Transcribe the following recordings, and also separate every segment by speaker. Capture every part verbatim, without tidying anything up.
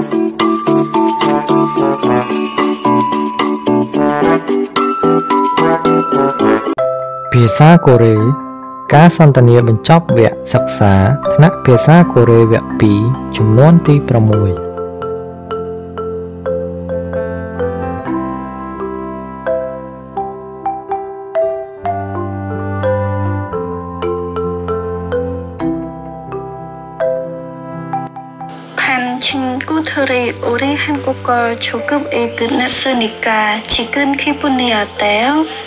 Speaker 1: ភាសាកូរ៉េការសន្ទនាបញ្ចប់វគ្គសិក្សាថ្នាក់ភាសាកូរ៉េវគ្គពីរចំនួនទីប្រាំមួយ
Speaker 2: 반 친구들이 우리 한국어 조금이 끝났으니까 지금 기분이 어때요?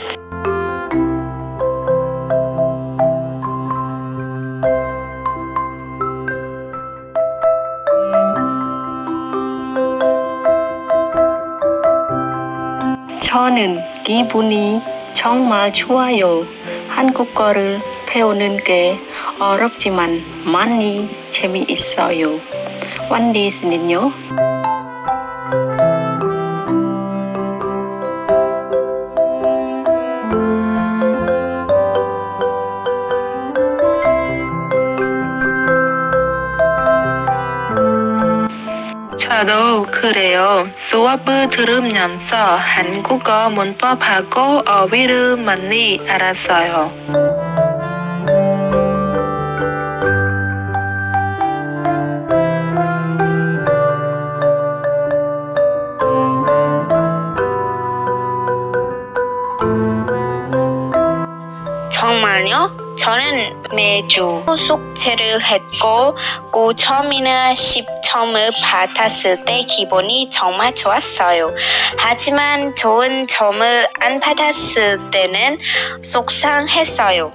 Speaker 3: 저는 기분이 정말 좋아요. 한국어를 배우는 게 어렵지만 많이 재미있어요. 원디스는요?
Speaker 4: 저도 그래요. 수업을 들으면서 한국어 문법하고 어휘를 많이 알았어요.
Speaker 5: 정말요? 저는 매주 숙제를 했고 구 점이나 십 점을 받았을 때 기분이 정말 좋았어요. 하지만 좋은 점을 안 받았을 때는 속상했어요.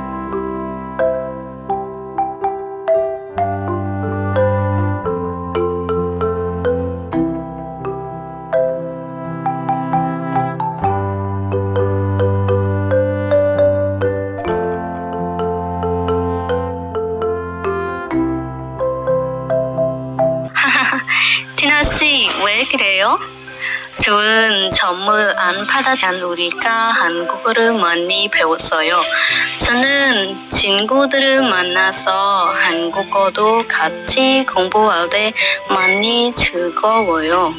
Speaker 3: 티나씨, 왜 그래요? 좋은 점을 안 받았던 우리가 한국어를 많이 배웠어요. 저는 친구들을 만나서 한국어도 같이 공부할 때 많이 즐거워요.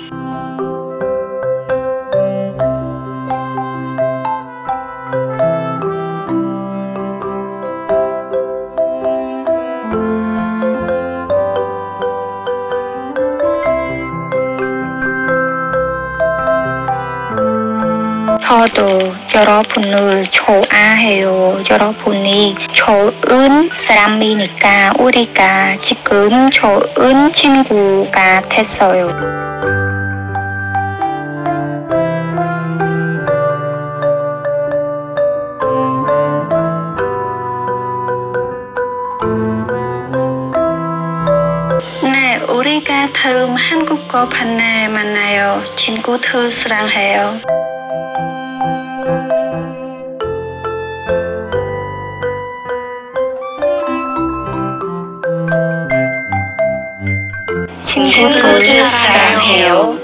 Speaker 5: 저도 여러분을 좋아해요. 여러분이 좋은 사람이니까 우리가 지금 좋은 친구가 됐어요.
Speaker 2: 네, 우리가 다음 한국어 판에 만나요. 친구들 사랑해요.
Speaker 5: 친구들 사랑해요.